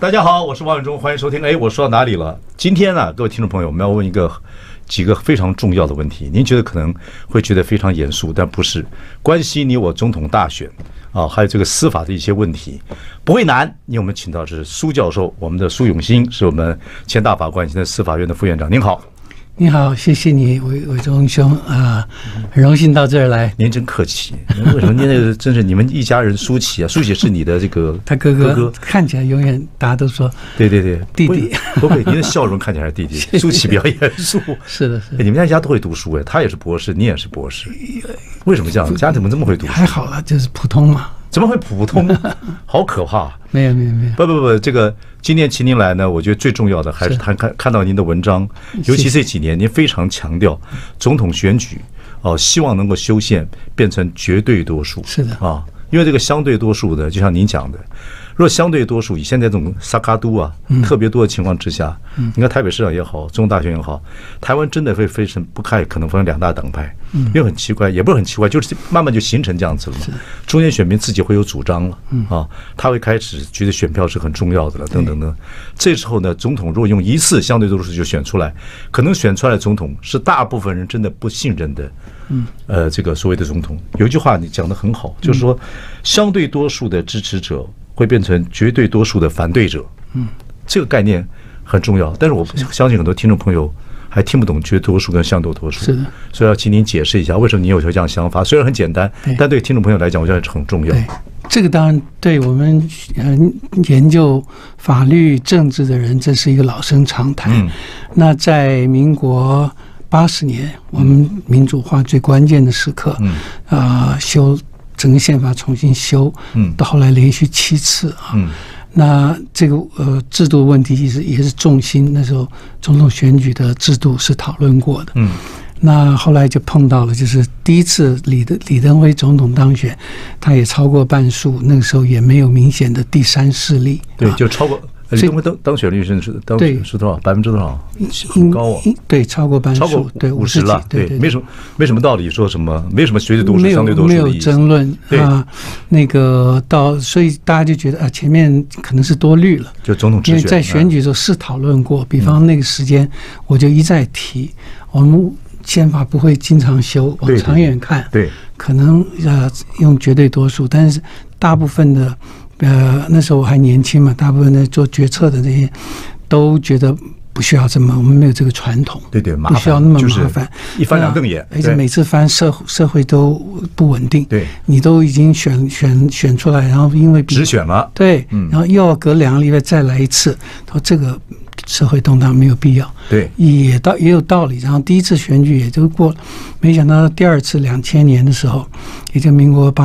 大家好，我是王永忠，欢迎收听。哎，我说到哪里了？今天呢，各位听众朋友，我们要问几个非常重要的问题。您觉得可能会觉得非常严肃，但不是，关系你我总统大选啊，还有这个司法的一些问题，不会难。因为我们请到的是苏教授，我们的苏永新，是我们前大法官，现在司法院的副院长。您好。 你好，谢谢你，伟忠兄啊，很荣幸到这儿来。 您真客气，为什么您那个真是你们一家人？舒淇啊，舒淇是你的这个他哥哥，看起来永远大家都说对弟弟， 不会，您的笑容看起来是弟弟。舒淇比较严肃， 是的， 你们家都会读书哎，他也是博士，你也是博士，为什么这样？家怎么这么会读书？ 还好啦，就是普通嘛。 怎么会普通？好可怕！ 没有， 不，这个今天请您来呢，我觉得最重要的还是看到您的文章，尤其这几年您非常强调总统选举希望能够修宪变成绝对多数。 是的啊， 因为这个相对多数的，就像您讲的，如果相对多数以现在这种萨卡都啊特别多的情况之下，你看台北市长也好，中大选也好，台湾真的会非常不开，可能分成两大党派。因为很奇怪，也不是很奇怪，就是慢慢就形成这样子了嘛。中间选民自己会有主张了啊，他会开始觉得选票是很重要的了，等等等。这时候呢，总统如果用一次相对多数就选出来，可能选出来的总统是大部分人真的不信任的。这个所谓的总统，有一句话你讲得很好，就是说相对多数的支持者会变成绝对多数的反对者。这个概念很重要，但是我相信很多听众朋友还听不懂绝对多数跟相对多数， 是的， 所以要请您解释一下为什么你有这样想法。虽然很简单，但对听众朋友来讲，我觉得很重要。 这个当然对我们研究法律政治的人，这是一个老生常谈。那在民国80年，我们民主化最关键的时刻，修整个宪法重新修，到后来连续7次啊。那这个制度问题也是重心，那时候总统选举的制度是讨论过的。那后来就碰到了，就是第一次李登辉总统当选，他也超过半数，那个时候也没有明显的第三势力。对， 就超过。李登辉当选率是多少？%多少？很高啊！ 对，超过半数，超过对50%了。对，没什么道理说什么，没什么绝对多数、相对多数的意思。 没有争论啊。那个所以大家就觉得前面可能是多虑了。 就总统直选， 因为在选举的时候是讨论过，比方那个时间，我就一再提，我们宪法不会经常修，往长远看，对，可能用绝对多数，但是大部分的。那时候我还年轻嘛，大部分的做决策的那些都觉得不需要这么，我们没有这个传统，对，不需要那么麻烦， 一翻两瞪眼， 而且每次翻社会都不稳定，对，你都已经选出来，然后因为直选了， 对，然后又要隔2个礼拜再来一次，他说这个社会动荡没有必要，对，也有道理。然后第一次选举也就过了，没想到第2次2000年的时候，也就民国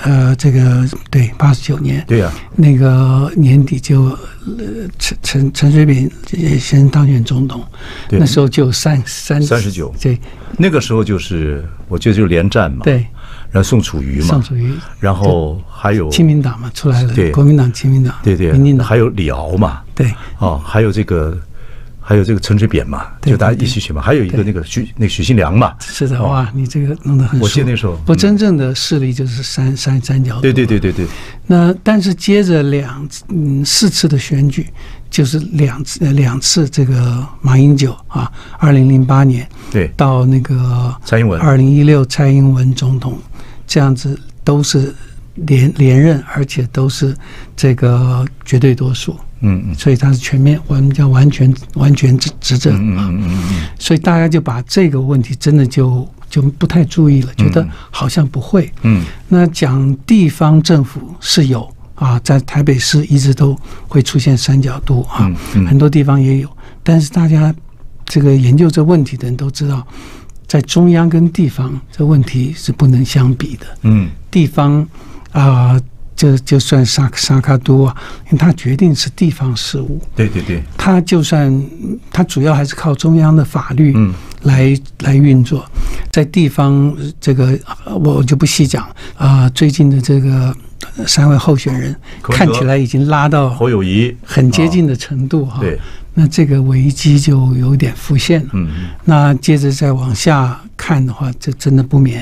89年，对呀，那个年底就陈水扁先当选总统，那时候就39，对， 那个时候就是我记得就是连战嘛，对。然后宋楚瑜嘛，然后还有亲民党嘛出来了，国民党、亲民党，民进党， 还有李敖嘛，对，还有这个陈水扁嘛，就大家一起选嘛，还有一个那个许信良嘛， 是的，哇，你这个弄得很熟。 我记得那时候， 不真正的势力就是三角， 对。 那但是接着4次的选举，就是两次这个马英九啊，2008年对到那个蔡英文 2016蔡英文总统。这样子都是连任，而且都是这个绝对多数，所以他是全面，我们叫完全执政啊，所以大家就把这个问题真的就不太注意了，觉得好像不会，那讲地方政府是有啊，在台北市一直都会出现三角都啊，很多地方也有，但是大家这个研究这问题的人都知道。在中央跟地方这问题是不能相比的。地方就算萨卡都啊，因为它决定是地方事务。对，它就算它主要还是靠中央的法律来运作，在地方这个我就不细讲最近的这个3位候选人看起来已经拉到侯友宜很接近的程度哈。对。那这个危机就有点浮现了。那接着再往下看的话，这真的不免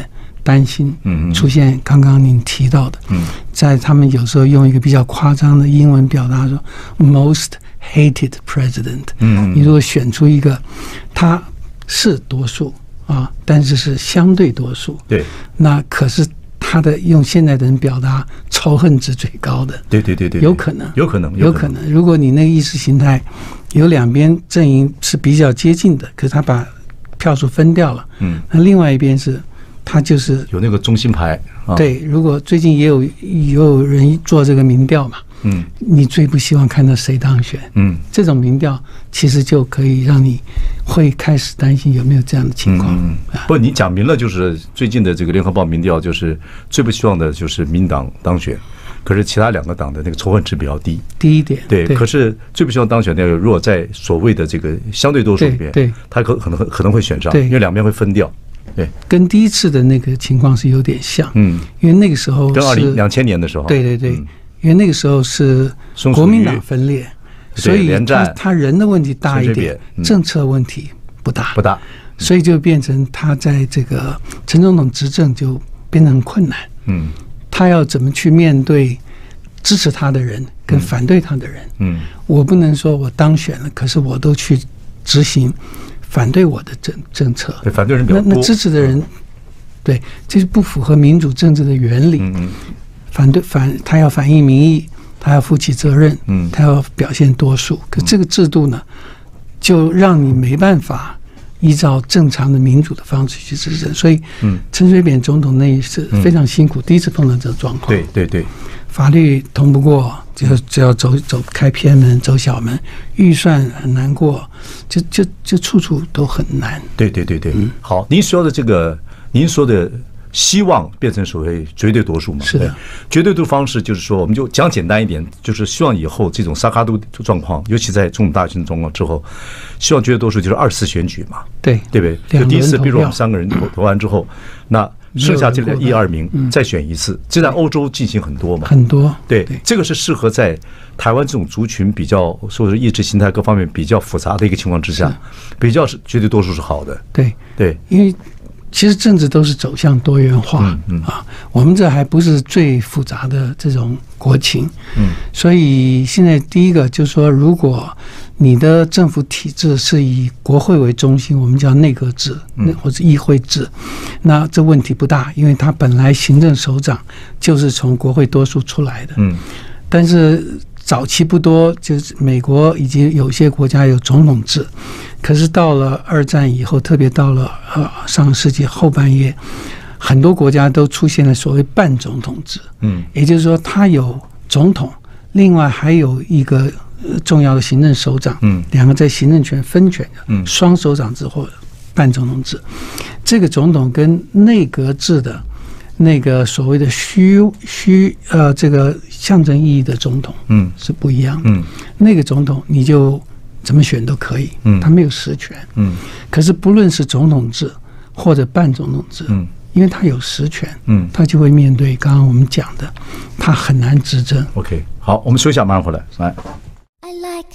担心出现刚刚您提到的，在他们有时候用一个比较夸张的英文表达说 most hated president，你如果选出一个他是多数啊，但是是相对多数， 对， 那可是他的用现在的人表达仇恨值最高的， 对， 有可能。如果你那个意识形态有两边阵营是比较接近的，可是他把票数分掉了，那另外一边是他就是有那个中心牌， 对。如果最近也有人做这个民调嘛，你最不希望看到谁当选？这种民调其实就可以让你会开始担心有没有这样的情况。 不，你讲明了，就是最近的这个联合报民调，就是最不希望的就是民党当选，可是其他两个党的那个仇恨值比较低一点。 对，可是最不希望当选那个，如果在所谓的这个相对多数里面，对，他可能会选上，因为两边会分掉。对，跟第一次的那个情况是有点像，因为那个时候跟2000年的时候， 对，因为那个时候是国民党分裂，所以他人的问题大一点，政策问题不大，所以就变成他在这个陈总统执政就变得很困难。他要怎么去面对支持他的人跟反对他的人？我不能说我当选了，可是我都去执行反对我的政策， 对，反对人比较多， 那支持的人，对，这是不符合民主政治的原理。他要反映民意，他要负起责任，他要表现多数。可这个制度呢，就让你没办法依照正常的民主的方式去执政。所以，陈水扁总统那一次非常辛苦，第一次碰到这个状况。 对， 法律通不过，就要走开偏门，走小门，预算很难过，就处处都很难。 对。好，您说的这个，您说的。希望变成所谓绝对多数嘛？ 是的， 绝对多数方式就是说，我们就讲简单一点，就是希望以后这种萨卡都状况，尤其在总统大选状况之后，希望绝对多数就是2次选举嘛？ 对不对？就第一次，比如我们3个人投完之后，那剩下这1、2名再选一次，这在欧洲进行很多嘛？ 很多。 对，这个是适合在台湾这种族群比较，说是意识形态各方面比较复杂的一个情况之下，比较是绝对多数是好的。 对，因为。其实政治都是走向多元化，我们这还不是最复杂的这种国情，所以现在第一个就是说，如果你的政府体制是以国会为中心，我们叫内阁制或者议会制，那这问题不大，因为它本来行政首长就是从国会多数出来的，但是早期不多，就是美国以及有些国家有总统制，可是到了2战以后，特别到了上个世纪后半叶，很多国家都出现了所谓半总统制，也就是说，他有总统，另外还有一个重要的行政首长，两个在行政权分权的双首长制或半总统制。这个总统跟内阁制的那个所谓的这个象征意义的总统，是不一样的。那个总统你就怎么选都可以，他没有实权。可是不论是总统制或者半总统制，因为他有实权，他就会面对刚刚我们讲的，他很难执政。 OK， 好，我们休息一下，马上回来。来。 I like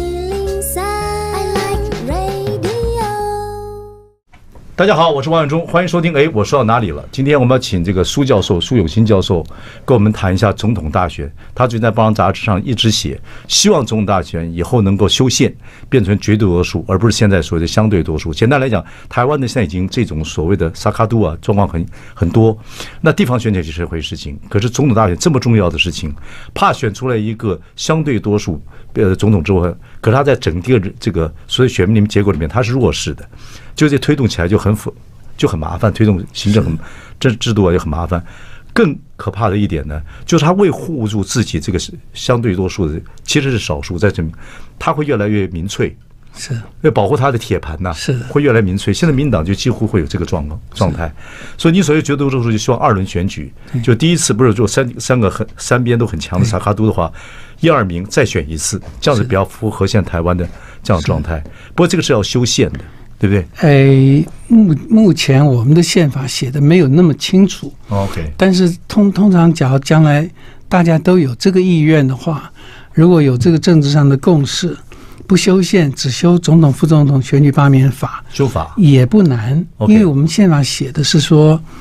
103, I like radio。 大家好，我是王永忠，欢迎收听。我说到哪里了？今天我们要请这个苏永新教授跟我们谈一下总统大选。他最近在《报章杂志》上一直写，希望总统大选以后能够修宪，变成绝对多数，而不是现在所谓的相对多数。简单来讲，台湾呢现在已经这种所谓的萨卡都啊状况很多。那地方选举是一回事情，可是总统大选这么重要的事情，怕选出来一个相对多数总统之后，可是他在整个这个所谓选民里面结果里面他是弱势的。就这推动起来就很麻烦，推动行政制度也很麻烦。更可怕的一点呢，就是他为护住自己这个相对多数的，其实是少数，在这他会越来越民粹， 是为保护他的铁盘呐， 是会越来越民粹。现在民党就几乎会有这个状态，所以你所谓绝对多数就希望2轮选举，就第一次不是就三边都很强的萨卡都的话，1、2名再选一次，这样子比较符合现在台湾的这样的状态。不过这个是要修宪的。对不对？目前我们的宪法写的没有那么清楚。 OK， 但是通常假如将来大家都有这个意愿的话，如果有这个政治上的共识，不修宪，只修总统、副总统选举罢免法， 修法也不难。因为我们宪法写的是说，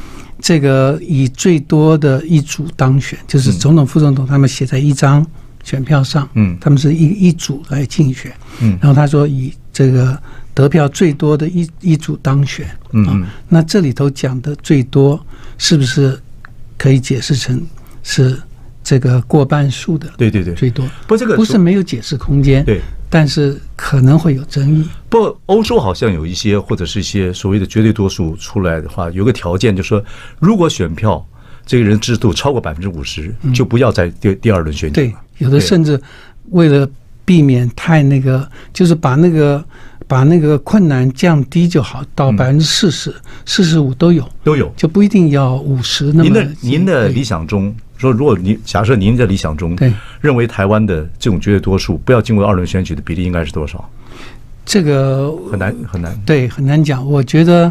这个以最多的一组当选，就是总统、副总统他们写在一张选票上，他们是一组来竞选，然后他说以这个得票最多的一组当选，那这里头讲的最多是不是可以解释成是这个过半数的？ 对对对， 最多。 不，这个不是没有解释空间， 对， 但是可能会有争议。 不，欧洲好像有一些或者是一些所谓的绝对多数出来的话，有个条件，就是说如果选票这个人支持度超过50%，就不要在第二轮选举了。 对，有的甚至为了避免太那个，就是把那个困难降低就好，到40%、45%都有，就不一定要50%那么。 您的理想中说，如果假设您的理想中认为台湾的这种绝对多数不要经过2轮选举的比例应该是多少？ 这个很难， 对，很难讲。我觉得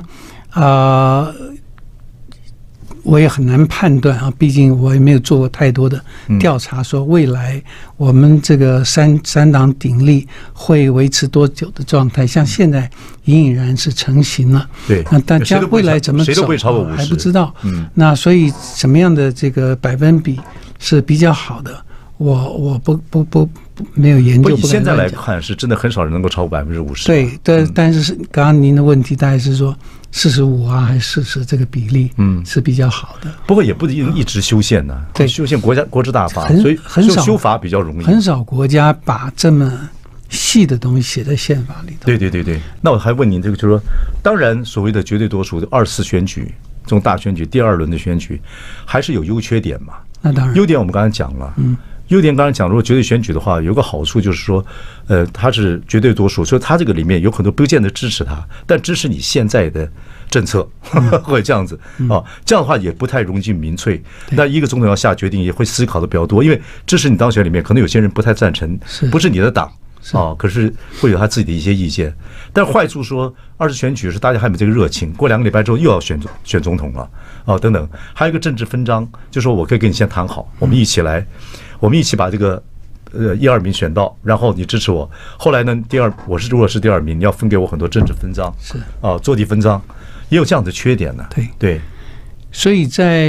我也很难判断啊，毕竟我也没有做过太多的调查，说未来我们这个三党鼎立会维持多久的状态。像现在隐隐然是成型了， 对， 那大家未来怎么走谁都不会超过50%， 还不知道。那所以什么样的这个百分比是比较好的，我不没有研究。 以现在来看，是真的很少人能够超过50%。 对，但是刚刚您的问题大概是说45啊还是40这个比例，是比较好的。 不过也不一定一直修宪呢，对，修宪国之大法，所以很少修法比较容易。 很少国家把这么细的东西写在宪法里头。 对。那我还问您这个，就是说，当然所谓的绝对多数的2次选举，这种大选举第2轮的选举，还是有优缺点嘛？ 那当然， 优点我们刚才讲了，优点刚才讲，如果绝对选举的话，有个好处就是说，它是绝对多数，所以它这个里面有很多不见得支持它，但支持你现在的政策，会这样子啊，这样的话也不太容易民粹。那一个总统要下决定，也会思考的比较多，因为支持你当选里面，可能有些人不太赞成，不是你的党啊，可是会有他自己的一些意见。但坏处说，2次选举是大家还没这个热情，过2个礼拜之后又要选总统了啊，等等，还有一个政治分赃，就说我可以跟你先谈好，我们一起来。我们一起把这个1、2名选到，然后你支持我。后来呢，如果是第2名，你要分给我很多政治分赃，是啊，坐地分赃，也有这样的缺点呢。对， 所以在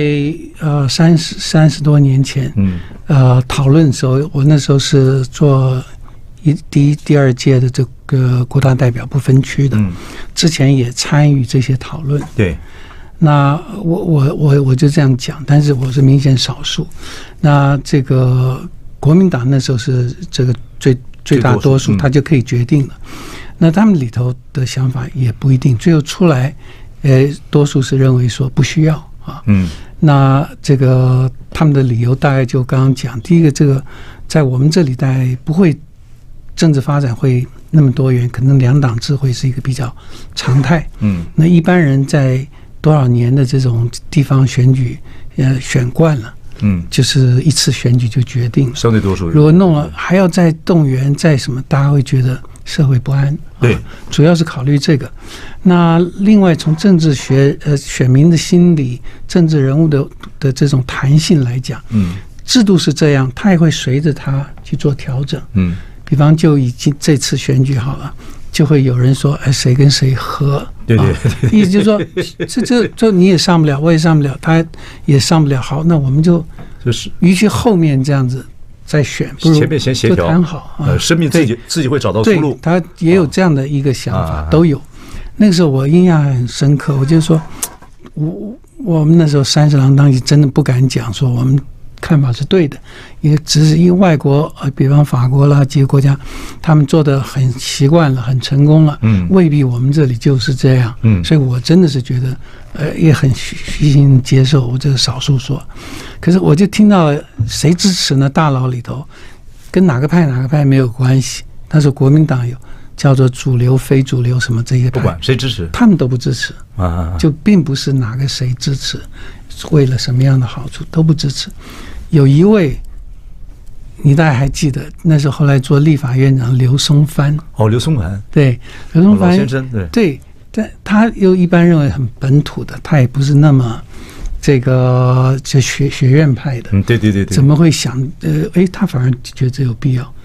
30多年前，讨论的时候，我那时候是做第2届的这个国大代表不分区的，之前也参与这些讨论。 对。 那我就这样讲，但是我是明显少数。那这个国民党那时候是这个最大多数，他就可以决定了。那他们里头的想法也不一定，最后出来，多数是认为说不需要啊。那这个他们的理由大概就刚刚讲，第一个，这个在我们这里大概不会政治发展会那么多元，可能2党制会是一个比较常态。那一般人在多少年的这种地方选举，选惯了，就是一次选举就决定了， 相对多数。 如果弄了还要再动员再什么，大家会觉得社会不安。 对， 主要是考虑这个。那另外从政治学选民的心理、政治人物的这种弹性来讲，制度是这样，他也会随着他去做调整。比方就已经这次选举好了。就会有人说，谁跟谁合？ 对， 意思就是说，这你也上不了，我也上不了，他也上不了。好，那我们就是与其后面这样子再选，不如前面先协调谈好生命自己会找到出路。 他也有这样的一个想法，都有。那个时候我印象很深刻，我就说，我们那时候30郎当时真的不敢讲说我们看法是对的，也只是因为外国比方法国啦这些国家，他们做的很习惯了，很成功了，未必我们这里就是这样，所以我真的是觉得也很虚心接受我这个少数说。可是我就听到谁支持呢？大佬里头跟哪个派没有关系，但是国民党有叫做主流非主流什么这些派， 不管谁支持他们都不支持就并不是哪个谁支持为了什么样的好处都不支持。有一位你大概还记得，那是后来做立法院长刘松藩。 刘松藩， 对，刘松藩先生， 对，但他又一般认为很本土的，他也不是那么这个就学院派的。 对， 怎么会想他反而觉得这有必要？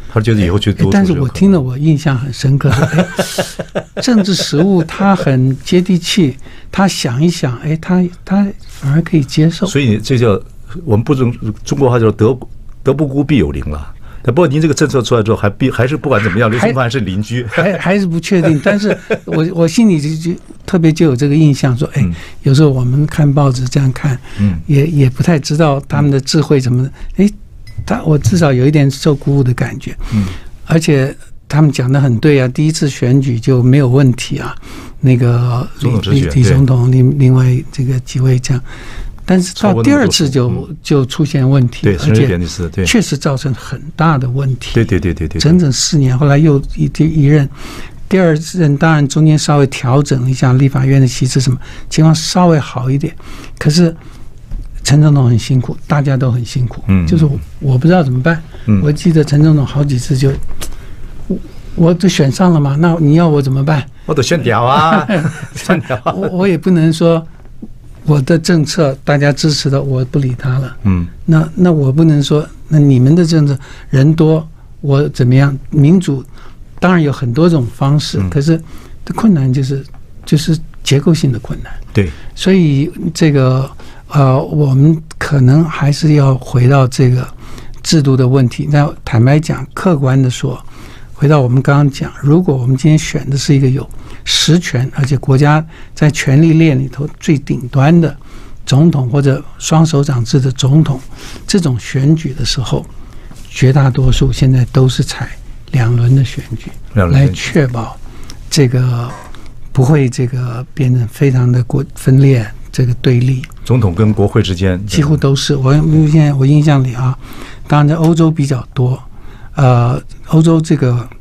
他觉得以后去多数。 但是我听了，我印象很深刻。政治实务他很接地气，他想一想，他反而可以接受。 所以这叫我们不中国话叫德不孤必有邻了。不过您这个政策出来之后，还是不管怎么样，刘崇焕是邻居， 还是不确定。但是我心里就特别就有这个印象，说有时候我们看报纸这样看，也不太知道他们的智慧怎么，我至少有一点受鼓舞的感觉。而且他们讲的很对啊，第一次选举就没有问题啊，那个李总统另外这个几位这样。但是到第二次就出现问题， 对， 而且确实造成很大的问题。 对， 整整4年，后来又一任，第二任当然中间稍微调整了一下立法院的席次，什么情况稍微好一点。可是陈总统很辛苦，大家都很辛苦，就是我不知道怎么办。我记得陈总统好几次就，我都选上了嘛，那你要我怎么办？ 我都选掉啊，选掉。 我也不能说。我的政策大家支持的，我不理他了。那我不能说，那你们的政策人多，我怎么样？民主当然有很多种方式，可是的困难就是结构性的困难。 对， 所以这个我们可能还是要回到这个制度的问题。那坦白讲，客观的说，回到我们刚刚讲，如果我们今天选的是一个有实权，而且国家在权力链里头最顶端的总统或者双手掌制的总统，这种选举的时候，绝大多数现在都是采2轮的选举，来确保这个不会这个变成非常的分裂，这个对立。 总统跟国会之间几乎都是。我印象里啊，当然在欧洲比较多，欧洲这个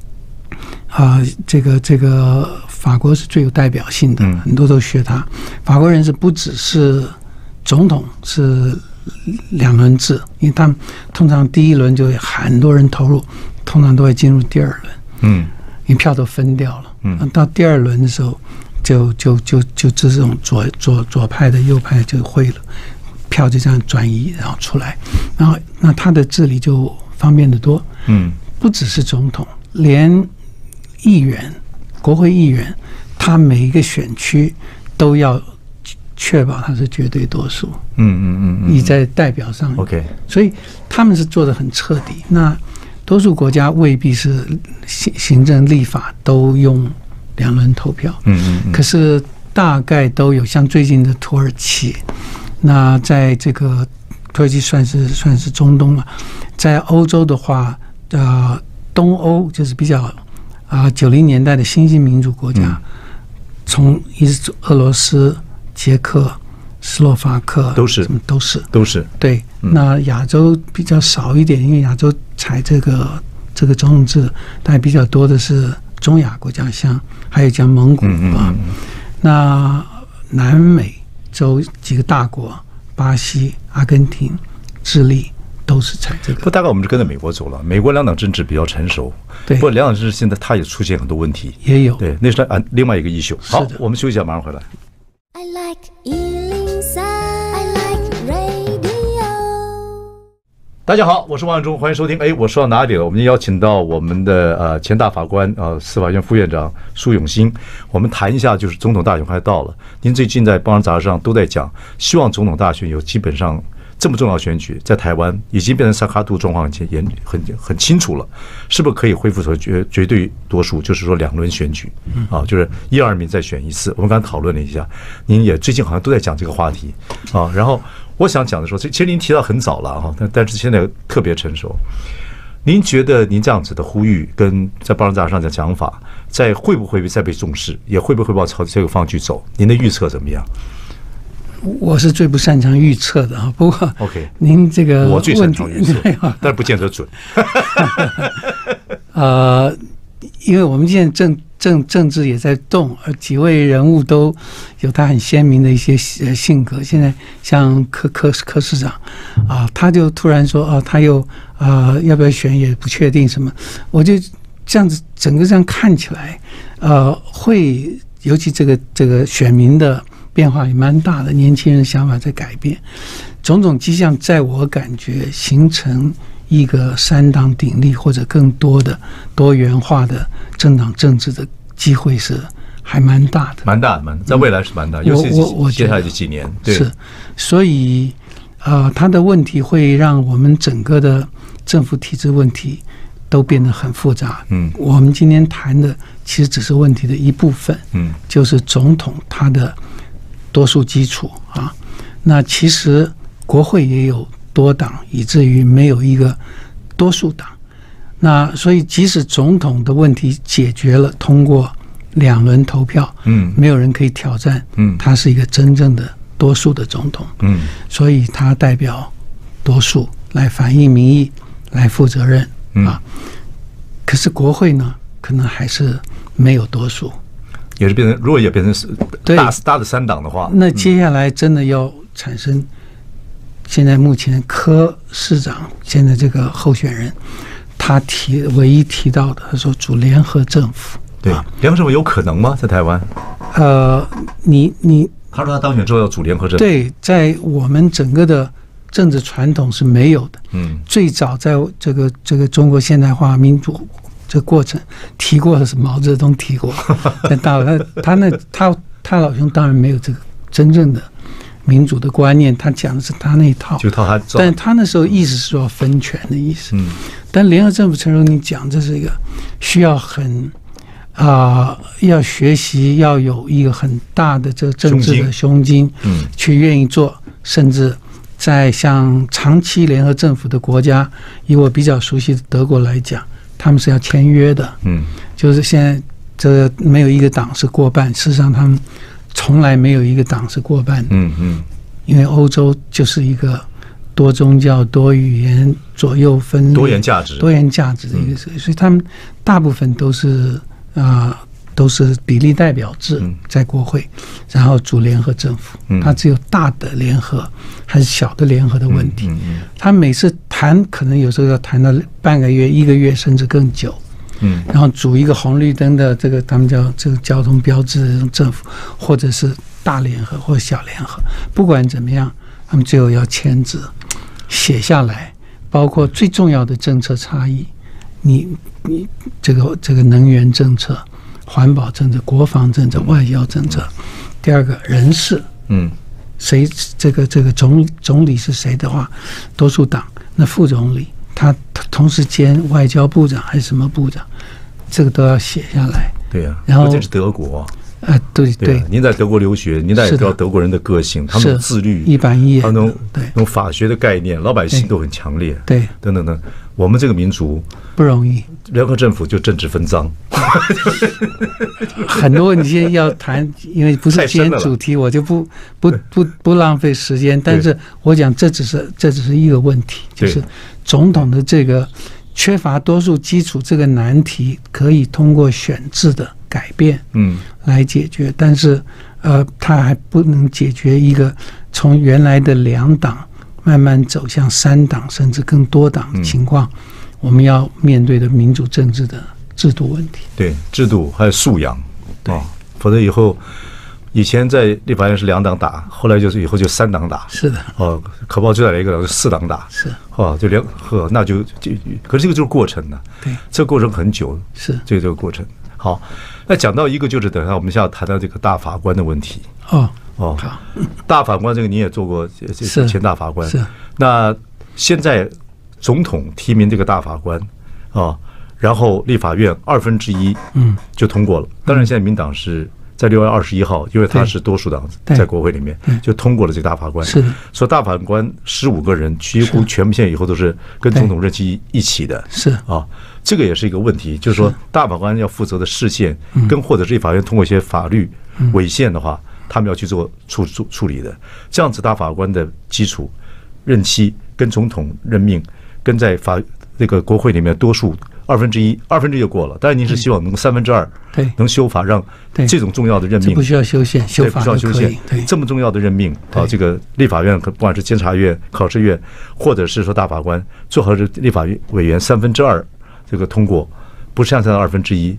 法国是最有代表性的，很多都学他。法国人是不只是总统是2轮制，因为他们通常第1轮就有很多人投入，通常都会进入第2轮，因为票都分掉了。到第2轮的时候，就这种左派的右派就会了，票就这样转移，然后出来，然后那他的治理就方便得多。不只是总统，连议员。国会议员，他每一个选区都要确保他是绝对多数。你在代表上 ，OK， 所以他们是做得很彻底。那多数国家未必是行政立法都用2轮投票。可是大概都有，像最近的土耳其，那在这个土耳其算是中东了，在欧洲的话，东欧就是比较。90年代的新兴民主国家，从一直俄罗斯、捷克、斯洛伐克都是对。那亚洲比较少一点，因为亚洲采这个总统制，但比较多的是中亚国家，还有像蒙古啊。那南美洲几个大国，巴西、阿根廷、智利。都是采这个， 不大概我们是跟着美国走了。美国2党政治比较成熟， 对。 不过2党政治现在它也出现很多问题， 也有。 对，那是另外一个issue。好，我们休息一下，马上回来。 I like 103, I like radio。 大家好，我是王永忠，欢迎收听。我说到哪里了？我们邀请到我们的前大法官司法院副院长苏永新，我们谈一下，就是总统大选快到了。您最近在《报章杂志》上都在讲，希望总统大选有基本上。这么重要选举在台湾已经变成萨卡度状况很清楚了，是不是可以恢复成绝对多数？就是说2轮选举就是1、2名再选1次。我们刚才讨论了一下，您也最近好像都在讲这个话题然后我想讲的说，其实您提到很早了但是现在特别成熟。您觉得您这样子的呼吁跟在报章杂志上的讲法，会不会再被重视，也会不会朝这个方向去走？您的预测怎么样？ 我是最不擅长预测的不过 OK， 您这个我最擅长预测，但是不见得准。 因为我们现在政治也在动，而几位人物都有他很鲜明的一些性格。现在像柯市长他就突然说他又要不要选也不确定什么。我就这样子整个这样看起来会尤其这个选民的变化也蛮大的，年轻人的想法在改变，种种迹象在我感觉形成一个三党鼎立或者更多的多元化的政党政治的机会是还蛮大的， 蛮大，在未来是蛮大，尤其是接下来的几年，对， 是，所以它的问题会让我们整个的政府体制问题都变得很复杂。我们今天谈的其实只是问题的一部分，就是总统他的多数基础啊。那其实国会也有多党，以至于没有一个多数党。那所以即使总统的问题解决了，通过2轮投票，没有人可以挑战，他是一个真正的多数的总统，所以他代表多数来反映民意，来负责任啊。可是国会呢，可能还是没有多数， 也是变成，如果也变成大的3党的话， 那接下来真的要产生，现在目前柯市长现在这个候选人，他唯一提到的，他说组联合政府。 对，联合政府有可能吗？在台湾？他说他当选之后要组联合政府。 对，在我们整个的政治传统是没有的。最早在这个中国现代化民主这个过程提过的是毛泽东提过，在大陆他老兄当然没有这个真正的民主的观念，他讲的是他那一套， 就套他， 但他那时候意思是说分权的意思。但联合政府，诚如你讲，这是一个需要很。要学习，要有一个很大的这个政治的胸襟，去愿意做，甚至在像长期联合政府的国家，以我比较熟悉的德国来讲，他们是要签约的，就是现在这没有一个党是过半，事实上他们从来没有一个党是过半的，因为欧洲就是一个多宗教、多语言、左右分裂、多元价值的一个，所以他们大部分都是比例代表制在国会，然后组联合政府，它只有大的联合还是小的联合的问题。他每次谈可能有时候要谈到半个月、1个月甚至更久。然后组一个红绿灯的这个他们叫这个交通标志的这种政府，或者是大联合或小联合，不管怎么样，他们最后要签字写下来，包括最重要的政策差异。你这个能源政策、环保政策、国防政策、外交政策，第二个人事，谁这个总理是谁的话，多数党，那副总理他同时兼外交部长还是什么部长，这个都要写下来。 对呀， 然后这是德国。 对， 您在德国留学，您也知道德国人的个性，他们自律、 一板一眼， 他们那种法学的概念，老百姓都很强烈， 对， 等等等。我们这个民族不容易， 联合政府就政治分赃， 很多问题要谈，因为不是今天主题，我就不浪费时间。但是我讲这只是一个问题，就是总统的这个缺乏多数基础这个难题，可以通过选制的改变，来解决。但是它还不能解决一个从原来的2党慢慢走向3党甚至更多党的情况，我们要面对的民主政治的制度问题。对， 制度还有素养，否则以前在立法院是2党打，后来以后就3党打。是的，可不好最大的一个就4党打。是，那就可是这个就是过程呢。对，这个过程很久。是，这个过程。好，那讲到一个就是等一下我们现在谈到这个大法官的问题。好，大法官这个你也做过前大法官。是，那现在总统提名这个大法官然后立法院1/2就通过了。当然现在民党是在6月21号，因为他是多数党在国会里面就通过了这个大法官。是的，所以大法官15个人几乎全部现在以后都是跟总统任期一起的。是这个也是一个问题，就是说大法官要负责的释宪跟或者是立法院通过一些法律违宪的话，他们要去做处理的。这样子大法官的基础任期跟总统任命跟在这个国会里面多数2/1就过了，但是您是希望能2/3能修法，让这种重要的任命不需要修宪，修法就可以。 这么重要的任命这个立法院不管是监察院、考试院，或者是说大法官，最好是立法委员2/3这个通过，不是像现在2/1，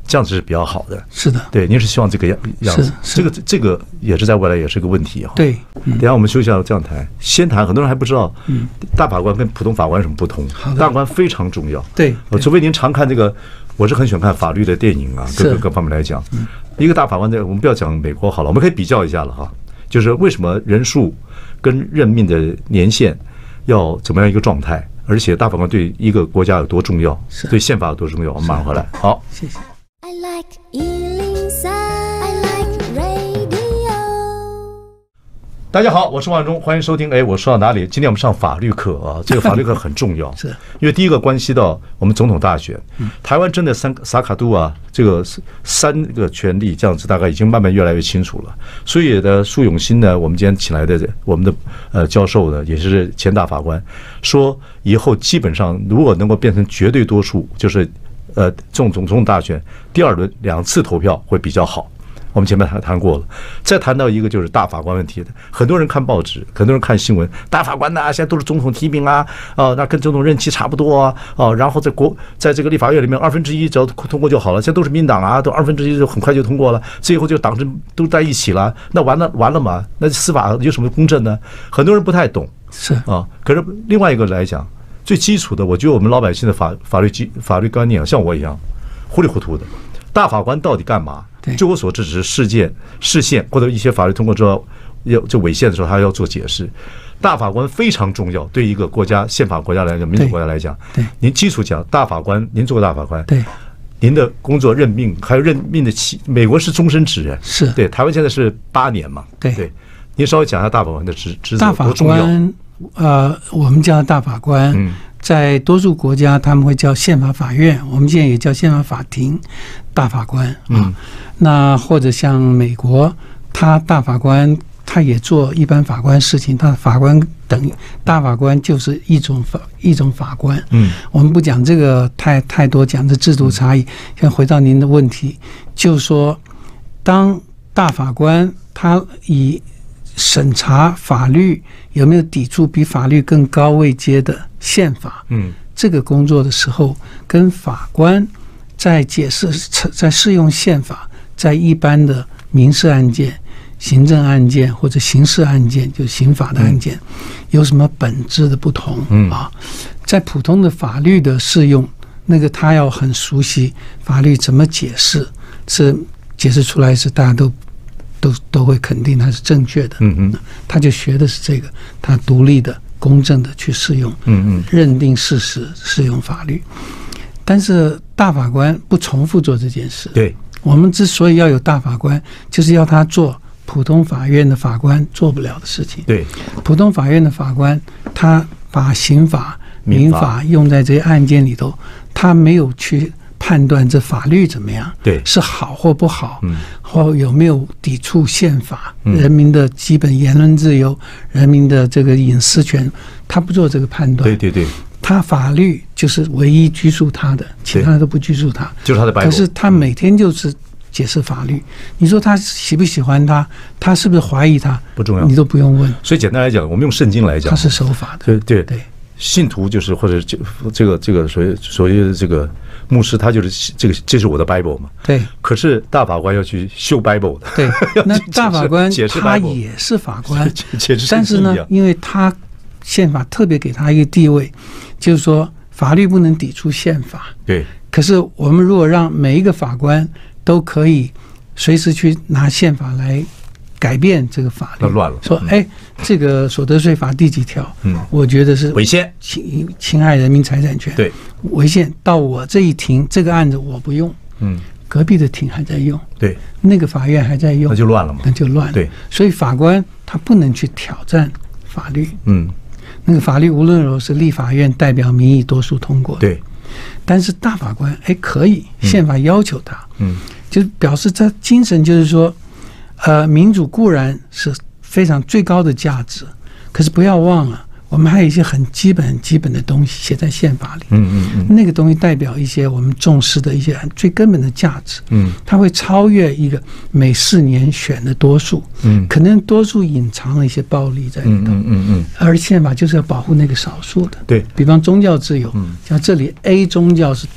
这样子是比较好的。 是的， 对，您是希望这个样子，这个也是在未来也是个问题哈。 对， 等一下我们休息一下这样谈，先谈很多人还不知道，大法官跟普通法官有什么不同？大法官非常重要。 对， 除非您常看这个，我是很喜欢看法律的电影啊，各方面来讲，一个大法官我们不要讲美国好了，我们可以比较一下了哈，就是为什么人数跟任命的年限要怎么样一个状态，而且大法官对一个国家有多重要，对宪法有多重要。我们马上回来，好， 谢谢。 I like 103. I like radio. 大家好，我是万忠，欢迎收听。我说到哪里？今天我们上法律课啊，这个法律课很重要， 是因为第一个关系到我们总统大选。台湾真的萨卡都啊，这个三个权利这样子，大概已经慢慢越来越清楚了。所以的苏永新呢，我们今天请来的我们的教授呢，也是前大法官，说以后基本上如果能够变成绝对多数，就是总统大选第二轮2次投票会比较好。我们前面谈过了，再谈到一个就是大法官问题的，很多人看报纸，很多人看新闻，大法官呐，现在都是总统提名啊，那跟总统任期差不多啊，然后在这个立法院里面1/2只要通过就好了，现在都是民进党啊，都1/2就很快就通过了，最后就党政都在一起了，那完了嘛，那司法有什么公正呢？很多人不太懂， 是啊，可是另外一个来讲，最基础的，我觉得我们老百姓的法律观念啊，像我一样糊里糊涂的，大法官到底干嘛？据我所知，只是释宪或者一些法律通过之后就违宪的时候，他要做解释。大法官非常重要，对一个国家宪法国家来讲，民主国家来讲，您基础讲大法官，您做过大法官， 对， 您的工作任命还有任命的美国是终身制， 是对，台湾现在是8年嘛，对，您稍微讲一下大法官的职责多重要。大法官，我们叫大法官，在多数国家他们会叫宪法法院，我们现在也叫宪法法庭大法官啊。那或者像美国，他大法官他也做一般法官事情，他法官等于大法官就是一种法官。我们不讲这个太多，讲这制度差异。先回到您的问题，就是说，当大法官他以审查法律有没有抵触比法律更高位阶的宪法，这个工作的时候，跟法官在解释、在适用宪法，在一般的民事案件、行政案件或者刑事案件，就刑法的案件，有什么本质的不同啊？在普通的法律的适用，那个他要很熟悉法律怎么解释，是解释出来是大家都会肯定它是正确的。他就学的是这个，他独立的、公正的去适用，认定事实、适用法律。但是大法官不重复做这件事。对，我们之所以要有大法官，就是要他做普通法院的法官做不了的事情。对，普通法院的法官，他把刑法、民法用在这些案件里头，他没有去判断这法律怎么样，对，是好或不好，或有没有抵触宪法、人民的基本言论自由、人民的这个隐私权，他不做这个判断。对，他法律就是唯一拘束他的，其他的都不拘束他，就是他的。可是他每天就是解释法律，你说他喜不喜欢他，他是不是怀疑他，不重要，你都不用问。所以简单来讲，我们用圣经来讲，他是守法的。对，信徒就是或者这个所谓的这个牧师，他就是这是我的 Bible 嘛。对。可是大法官要去修 Bible 的。对。那大法官他也是法官，但是呢，因为他宪法特别给他一个地位，就是说法律不能抵触宪法。对。可是我们如果让每一个法官都可以随时去拿宪法来改变这个法律，那乱了。说这个所得税法第几条？我觉得是违宪，侵害人民财产权。对，违宪到我这一庭这个案子我不用，隔壁的庭还在用，对，那个法院还在用，那就乱了嘛，那就乱了。对，所以法官他不能去挑战法律。那个法律无论如何是立法院代表民意多数通过的。对，但是大法官可以，宪法要求他，就表示他精神就是说。民主固然是非常最高的价值，可是不要忘了，我们还有一些很基本的东西写在宪法里。那个东西代表一些我们重视的一些最根本的价值。它会超越一个每4年选的多数。可能多数隐藏了一些暴力在里头。而宪法就是要保护那个少数的。对，比方宗教自由，像这里 A 宗教是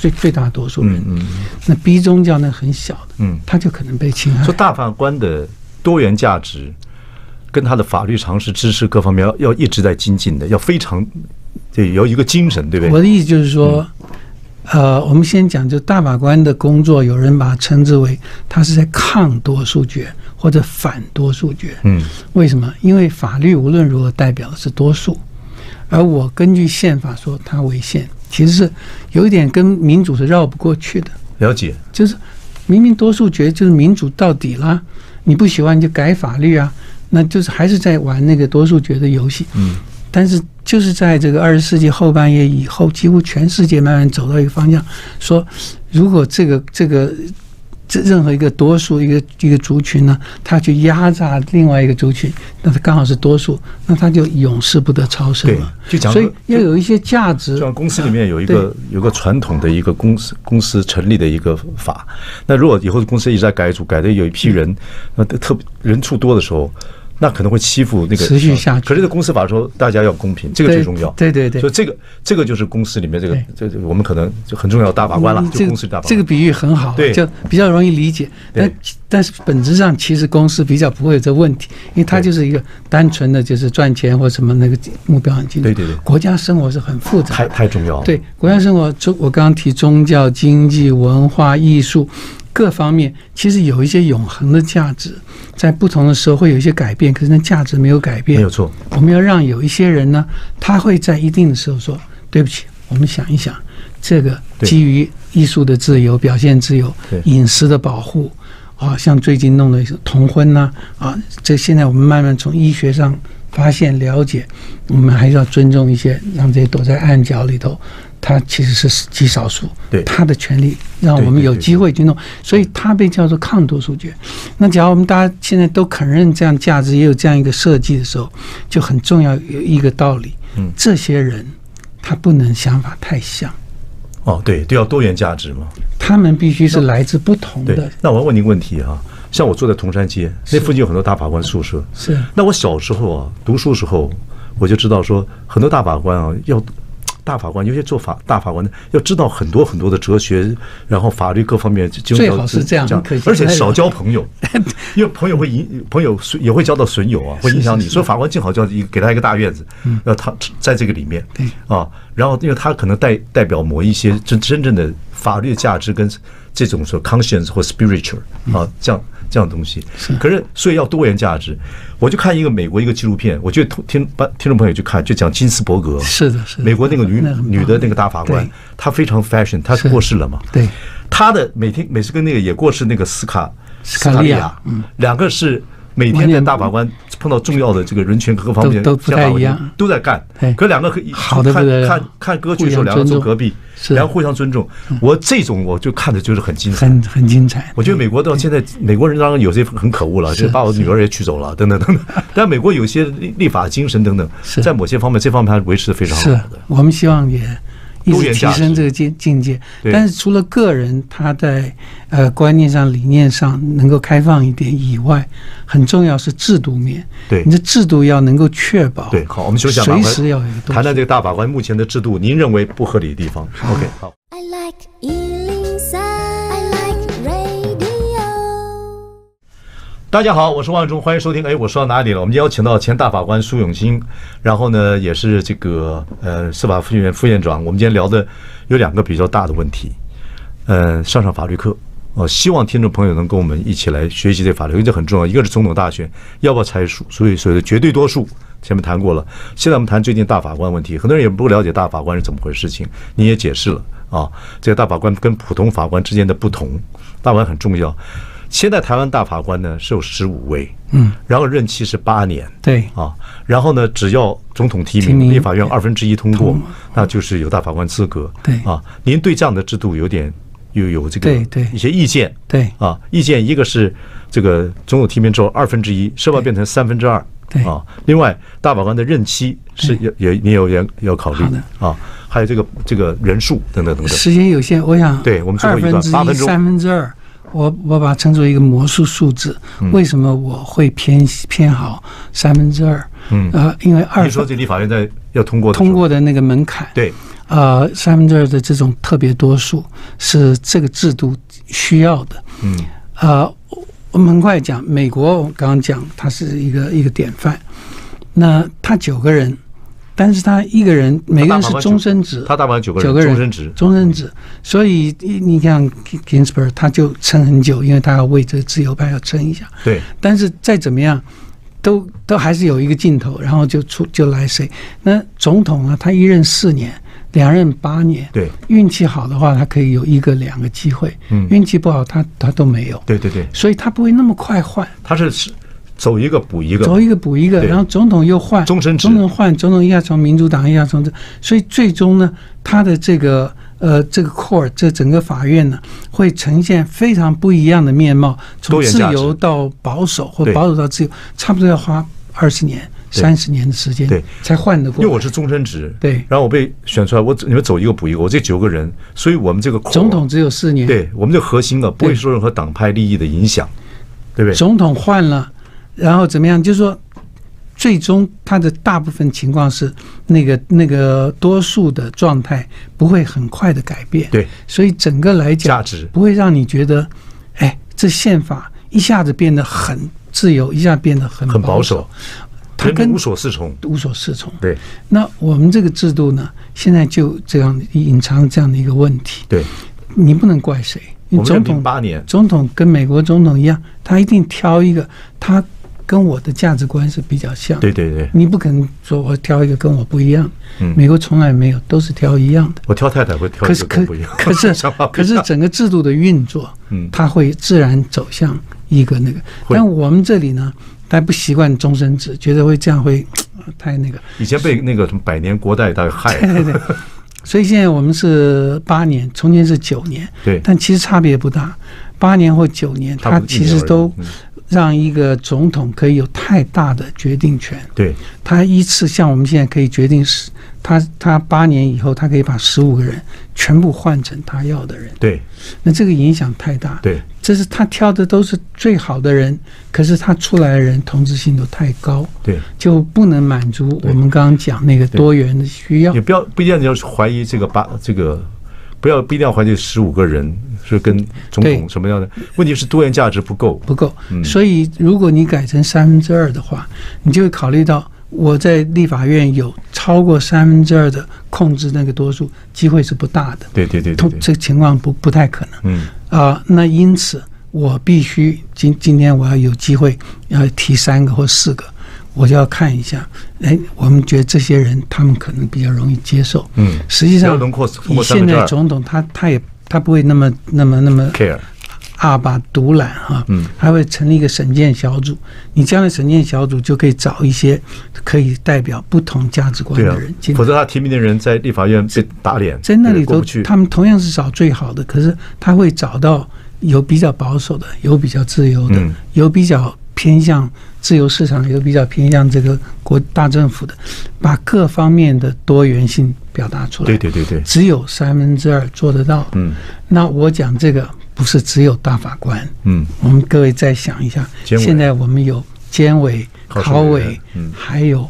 最大多数人。那逼宗教那很小的，他就可能被侵害。 说大法官的多元价值跟他的法律常识、知识各方面要一直在精进的，要非常有一个精神，对不对？ 我的意思就是说，我们先讲，就大法官的工作，有人把它称之为他是在抗多数决或者反多数决。为什么？因为法律无论如何代表的是多数，而我根据宪法说它违宪，其实是有一点跟民主是绕不过去的。 了解， 就是明明多数决就是民主到底啦，你不喜欢就改法律啊，那就是还是在玩那个多数决的游戏。但是就是在这个20世纪后半叶以后，几乎全世界慢慢走到一个方向，说如果这任何一个多数一个族群呢，他去压榨另外一个族群，那他刚好是多数，那他就永世不得超生了。所以要有一些价值。 就像公司里面有一个传统的一个公司成立的一个法，那如果以后公司一直在改组，改的有一批人，特别人数多的时候，那可能会欺负那个持续下去。 可是，在公司法说大家要公平，这个最重要。 对。 所以这个就是公司里面这个我们可就很重要的大法官了，就公司大法官。 这个比喻很好， 对， 就比较容易理解。但是本质上，其实公司比较不会有这问题，因为它就是一个单纯的就是赚钱或什么那个目标很清楚。对。国家生活是很复杂， 太重要了。对， 国家生活，我刚刚提宗教、经济、文化、艺术。各方面其实有一些永恒的价值，在不同的时候会有一些改变，可是那价值没有改变。 没有错。 我们要让有一些人呢，他会在一定的时候说：“对不起，我们想一想，这个基于艺术的自由、表现自由、隐私的保护啊，像最近弄的同婚呐这现在我们慢慢从医学上发现了解，我们还是要尊重一些，让这些躲在暗角里头。”他其实是极少数，他的权利让我们有机会去弄，所以他被叫做抗多数决。那假如我们大家现在都肯认这样价值，也有这样一个设计的时候，就很重要有一个道理，这些人他不能想法太像。 对，要多元价值嘛。 他们必须是来自不同的。 那我要问你一个问题啊，像我住在铜山街，那附近有很多大法官宿舍。 是。 那我小时候读书时候，我就知道说，很多大法官大法官，尤其做大法官的，要知道很多很多的哲学，然后法律各方面， 最好是这样， 而且少交朋友，因为朋友也会交到损友啊，会影响你。所以法官正好就要给他一个大院子，要他在这个里面然后因为他可能代表某一些真正的法律价值跟这种说 conscience 或 spiritual 这样的东西。可是所以要多元价值。我就看一个美国一个纪录片，我觉得听众朋友去看，就讲金斯伯格。 是的， 美国那个女的那个大法官，她非常 fashion， 她过世了嘛。 对， 她的每次跟那个也过世那个斯卡利亚，两个是每天在大法官碰到重要的这个人权各方面都不太一样， 都在干。可两个可以好的看歌剧的时候，两个坐隔壁，然后互相尊重。我这种我就看的就是很精彩， 很精彩。 我觉得美国到现在，美国人当然有些很可恶了，就把我女儿也娶走了，等等。但美国有些立法精神等等，在某些方面这方面还维持的非常好的。 我们希望也一直提升这个境界。但是除了个人他在观念上、理念上能够开放一点以外，很重要是制度面。 对， 你的制度要能够确保。 对，好，我们休息一下， 随时要有一个谈谈这个大法官目前的制度，您认为不合理的地方。OK， 好。 I like 103, I like radio。 大家好，我是万忠，欢迎收听。我说到哪里了？我们邀请到前大法官苏永新，然后呢，也是这个司法复院副院长。我们今天聊的有两个比较大的问题，上法律课。希望听众朋友能跟我们一起来学习这法律，因为这很重要。一个是总统大选要不要拆数，所以所谓的绝对多数前面谈过了。现在我们谈最近大法官问题，很多人也不了解大法官是怎么回事情，你也解释了这个大法官跟普通法官之间的不同，大法官很重要。现在台湾大法官呢是有15位，然后任期是8年， 对然后呢，只要总统提名，立法院1/2通过，那就是有大法官资格， 对您对这样的制度有这个一些意见， 对意见一个是这个总统提名之后1/2，是不是变成2/3？ 对另外大法官的任期是你要考虑还有这个人数等等。 时间有限，我想对我们最后一段8分钟 2/3。我把它称作一个魔术数字。为什么我会偏好2/3？因为你说这立法院要通过的那个门槛， 对 2/3的这种特别多数是这个制度需要的。我们很快讲，美国我刚刚讲，它是一个典范。那他9个人，但是他一个人每个人是终身制， 他大半9个人终身制， 所以你看 Ginsburg 他就撑很久，因为他要为这个自由派要撑一下。 对， 但是再怎么样，都还是有一个尽头，然后就来谁？那总统啊，他一任4年。2任8年， 对， 运气好的话，他可以有1个2个机会，运气不好，他都没有， 对， 所以他不会那么快换， 他是走一个补一个， 然后总统又换， 终身制， 总统换，总统一下从民主党，一下从这，所以最终呢，他的这个 core 这整个法院呢，会呈现非常不一样的面貌，从自由到保守，或保守到自由，差不多要花20年。30年的时间， 对， 才换得过来。 因为我是终身制， 对， 然后我被选出来，你们走一个补一个，我这9个人，所以我们这个总统只有4年， 对，我们这个核心啊，不会受任何党派利益的影响，对不对？ 总统换了，然后怎么样？就是说，最终他的大部分情况是那个多数的状态不会很快的改变， 对， 所以整个来讲， 价值不会让你觉得，哎，这宪法一下子变得很自由，一下变得很保守。它跟无所适从， 对，那我们这个制度呢，现在就这样隐藏这样的一个问题。 对， 你不能怪谁，因为总统 8年， 总统跟美国总统一样，他一定挑一个他跟我的价值观是比较像。 对， 你不可能说我挑一个跟我不一样。美国从来没有，都是挑一样的。 我挑太太会挑一个跟不一样。 可是整个制度的运作，它会自然走向一个那个。但我们这里呢？他不习惯终身制，觉得会这样会太那个。 以前被那个什么百年国代大概害了。 对，所以现在我们是8年，从前是9年。 对， 但其实差别不大，8年或9年，他其实都让一个总统可以有太大的决定权。 对， 他一次像我们现在可以决定他8年以后，他可以把15个人全部换成他要的人。 对， 那这个影响太大。 对， 这是他挑的都是最好的人，可是他出来的人同质性都太高。 对， 就不能满足我们刚刚讲那个多元的需要。 也不一定要怀疑这个不一定要怀疑15个人是跟总统什么样的问题，是多元价值不够。 所以如果你改成2/3的话，你就会考虑到我在立法院有超过2/3的控制那个多数，机会是不大的。 对， 这个情况不太可能。那因此我必须今天我要有机会要提3个或4个，我就要看一下，我们觉得这些人他们可能比较容易接受。实际上以现在总统他不会那么 care。 把独揽还会成立一个审鉴小组。你这样的审鉴小组就可以找一些可以代表不同价值观的人进来， 否则他提名的人在立法院被打脸， 在那里头他们同样是找最好的，可是他会找到有比较保守的，有比较自由的，有比较偏向自由市场，有比较偏向这个大政府的，把各方面的多元性表达出来。 对， 只有2/3做得到。那我讲这个不是只有大法官。我们各位再想一下，现在我们有监委、考委，还有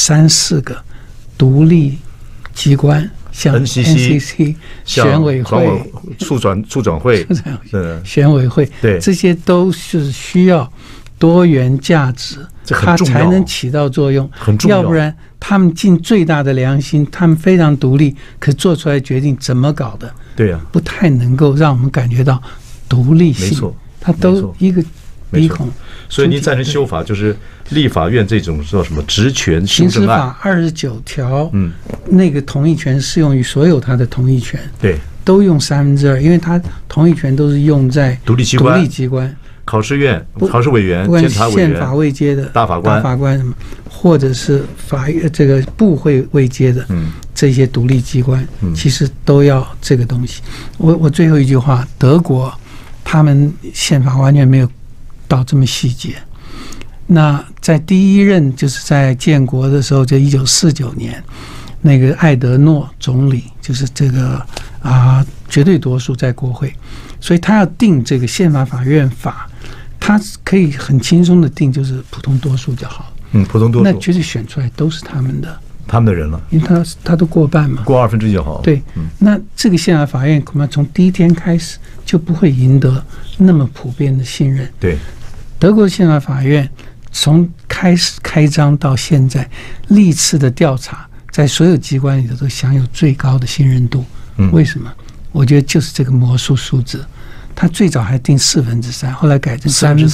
3、4个独立机关，像 NCC、选委会、 促转会、 选委会， 对， 这些都是需要多元价值，它才能起到作用。 很重要， 要不然他们尽最大的良心，他们非常独立，可做出来决定怎么搞的， 对啊， 不太能够让我们感觉到独立性。 没错， 它都一个鼻孔。 所以您赞成修法，就是立法院这种叫什么职权修正案？ 刑事法29条，那个同意权适用于所有他的同意权， 对， 都用2/3，因为他同意权都是用在独立机关。考试院、考试委员、监察委员、 宪法位阶的大法官什么，或者是这个部会位阶的这些独立机关，其实都要这个东西。我最后一句话，德国他们宪法完全没有到这么细节。那在第一任就是在建国的时候，就1949年，那个艾德诺总理就是这个绝对多数在国会，所以他要定这个宪法法院法。他可以很轻松的定，就是普通多数就好。 普通多数， 那绝对选出来都是他们的他们的人了， 因为他都过半嘛， 过1/2就好。 对，那这个宪法法院恐怕从第一天开始就不会赢得那么普遍的信任。 对， 德国宪法法院从开始开张到现在，历次的调查，在所有机关里头都享有最高的信任度。为什么？我觉得就是这个魔术数字。他最早还定3/4，后来改成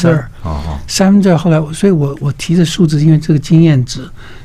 2/3。2/3，后来，所以我提的数字，因为这个经验值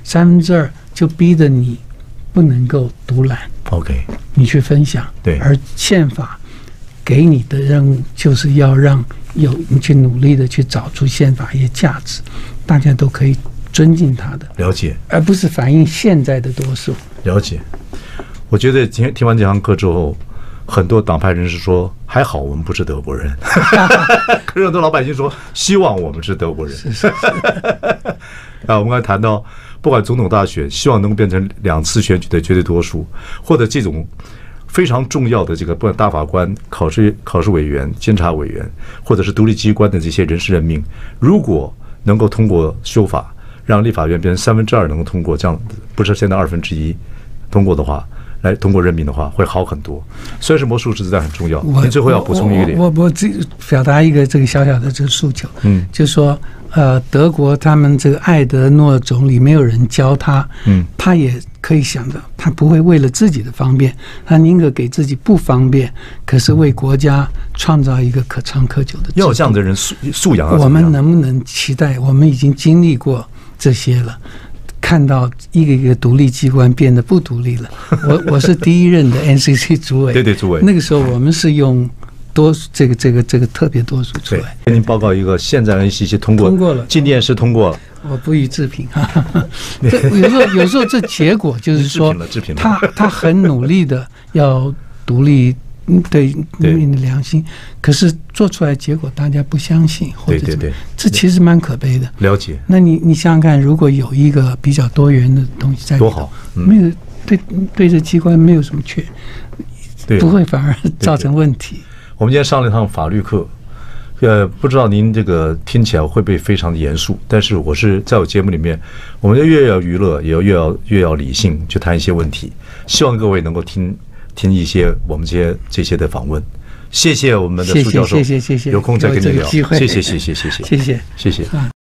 2/3就逼得你不能够独揽。 OK， 你去分享。 对， 而宪法给你的任务就是要让你去努力的去找出宪法一些价值，大家都可以尊敬它的。 了解， 而不是反映现在的多数。 了解。我觉得今天听完这堂课之后，很多党派人士说还好我们不是德国人，可是很多老百姓说希望我们是德国人。 是我们刚才谈到，不管总统大选，希望能够变成2次选举的绝对多数，或者这种非常重要的这个不管大法官、考试委员、监察委员，或者是独立机关的这些人事任命，如果能够通过修法，让立法院变成2/3能够通过，这样不是现在1/2通过的话，来通过任命的话，会好很多。虽然是魔术数字，但很重要。你最后要补充一点， 我表达一个这个小小的这个诉求，就是说，德国他们这个艾德诺总理没有人教他，他也可以想着，他不会为了自己的方便，他宁可给自己不方便，可是为国家创造一个可长可久的制度。 要有这样的人素养。 我们能不能期待？我们已经经历过这些了。看到一个一个独立机关变得不独立了。我是第一任的 NCC 主委， 对主委。那个时候我们是用这个特别多数出来。 跟您报告一个，现在 NCC 通过了，进电视通过了。 我不予置评。有时候这结果就是说，他很努力的要独立。对人民的良心，可是做出来结果大家不相信，或者对，这其实蛮可悲的。 了解。 那你想想看，如果有一个比较多元的东西在里头，多好，没有对这机关没有什么不会反而造成问题。 我们今天上了一堂法律课，不知道您这个听起来会不会非常的严肃？但是我是在我节目里面，我们越要娱乐，也越要理性去谈一些问题，希望各位能够听一些我们这些的访问。谢谢我们的苏教授， 谢谢， 有空再跟你聊。谢谢。 谢谢。